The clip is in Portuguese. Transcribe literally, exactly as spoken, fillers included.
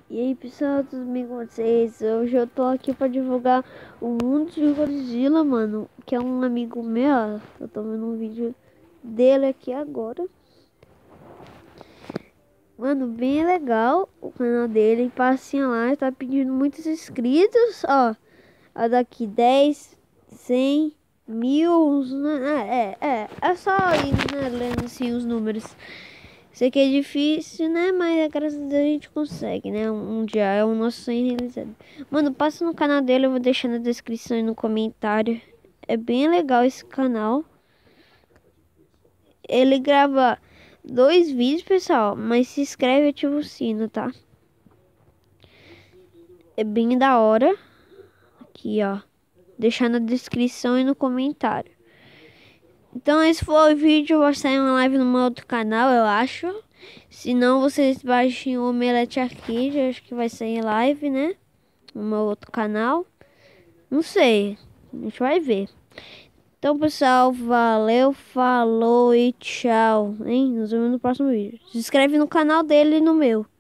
E aí pessoal, tudo bem com vocês? Hoje eu tô aqui pra divulgar o mundo de Godzilla, mano. Que é um amigo meu, ó. Eu tô vendo um vídeo dele aqui agora. Mano, bem legal o canal dele. Passinha lá, tá pedindo muitos inscritos, ó. A daqui dez, cem, mil, né? É, é, é só ir, né, lendo assim os números. Sei que é difícil, né? Mas é graças a Deus a gente consegue, né? Um, um dia é o nosso sonho realizado. Mano, passa no canal dele, eu vou deixar na descrição e no comentário. É bem legal esse canal. Ele grava dois vídeos, pessoal, mas se inscreve e ativa o sino, tá? É bem da hora. Aqui, ó. Deixar na descrição e no comentário. Então esse foi o vídeo. Vai sair uma live no meu outro canal, eu acho. Se não, vocês baixem o Omelete Arcade. Acho que vai sair live, né? No meu outro canal. Não sei. A gente vai ver. Então, pessoal, valeu, falou e tchau, hein? Nos vemos no próximo vídeo. Se inscreve no canal dele e no meu.